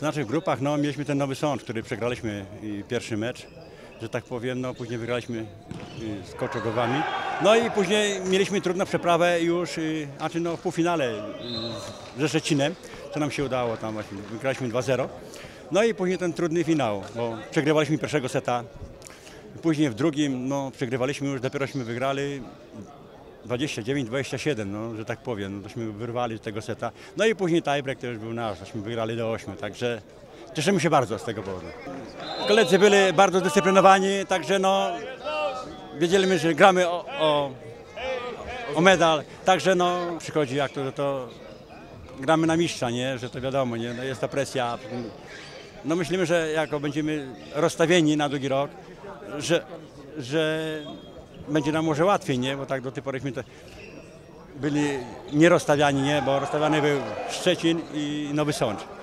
znaczy w grupach no, mieliśmy ten Nowy Sącz, który przegraliśmy pierwszy mecz, że tak powiem, no później wygraliśmy z Koczogowami. No i później mieliśmy trudną przeprawę już, znaczy no w półfinale ze Szczecinem, co nam się udało, tam właśnie wygraliśmy 2-0. No i później ten trudny finał, bo przegrywaliśmy pierwszego seta, później w drugim no, przegrywaliśmy już, dopierośmy wygrali 29-27, no, że tak powiem, no, tośmy wyrwali z tego seta. No i później tiebreak to już był nasz, tośmy wygrali do 8, także cieszymy się bardzo z tego powodu. Koledzy byli bardzo zdyscyplinowani, także no, wiedzieliśmy, że gramy o medal, także no, przychodzi jak to gramy na mistrza, nie? Że to wiadomo, nie? No, jest ta presja. No myślimy, że jako będziemy rozstawieni na drugi rok, że będzie nam może łatwiej, nie? Bo tak do tej poryśmy byli nierozstawiani, nie? Bo rozstawiany był Szczecin i Nowy Sącz.